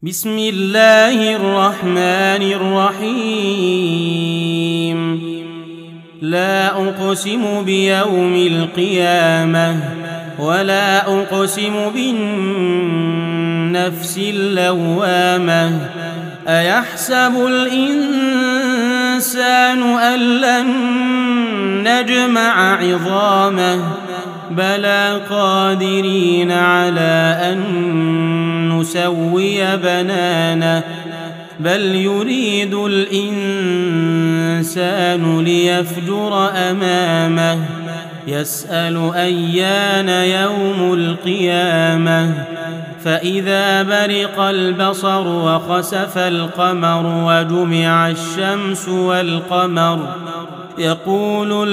بسم الله الرحمن الرحيم. لا أقسم بيوم القيامة ولا أقسم بالنفس اللوامة. أيحسب الإنسان أن لن نجمع عظامه بلى قادرين على أن نسوي بنانه بل يريد الإنسان ليفجر أمامه يسأل أيان يوم القيامة. فإذا برق البصر وخسف القمر وجمع الشمس والقمر يقول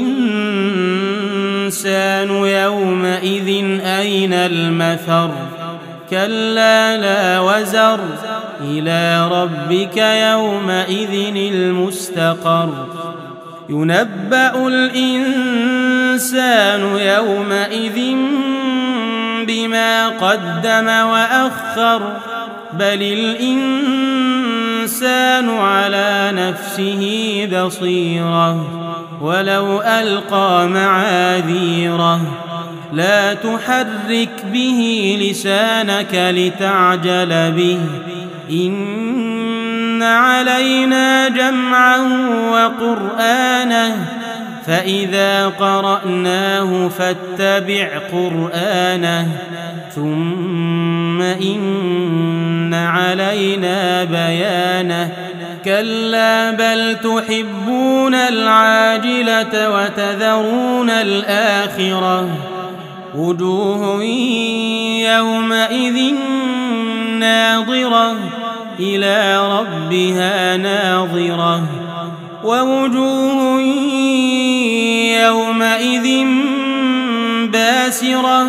الإنسان يومئذ أين المفر. كلا لا وزر إلى ربك يومئذ المستقر. ينبأ الإنسان يومئذ بما قدم وأخر بل الإنسان على نفسه بصيرة ولو ألقى معاذيره. لا تحرك به لسانك لتعجل به إن علينا جمعه وقرآنه فإذا قرأناه فاتبع قرآنه ثم إن علينا بيانه. كلا بل تحبون العاجلة وتذرون الآخرة. وجوه يومئذ ناظرة إلى ربها ناظرة ووجوه يومئذ باسرة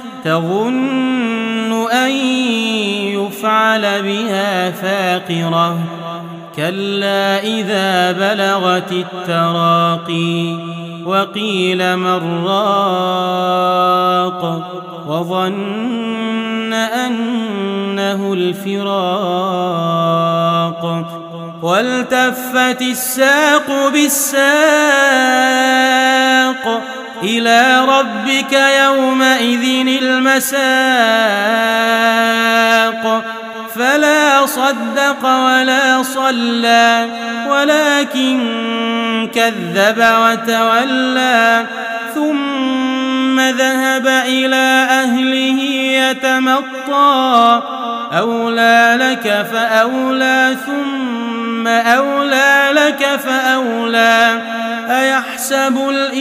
تظن أن يفعل بها فاقرة. كلا إذا بلغت التراقي وقيل من راق وظن أنه الفراق. والتفت الساق بالساق إلى ربك يومئذ المساق. فلا صدق ولا صلى ولكن كذب وتولى ثم ذهب إلى أهله يتمطى. أولى لك فأولى ثم أولى لك فأولى. أيحسب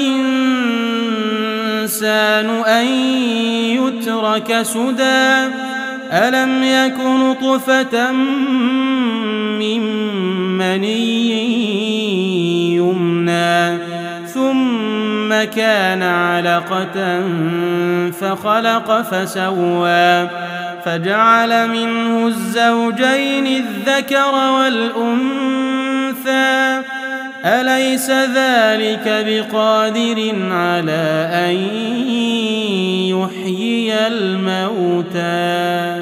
الإنسان أن يترك سدى ألم يك نطفة من مني يمنى ثم كان علقة فخلق فسوى فجعل منه الزوجين الذكر والأنثى. أليس ذلك بقادر على أن يحيي الموتى.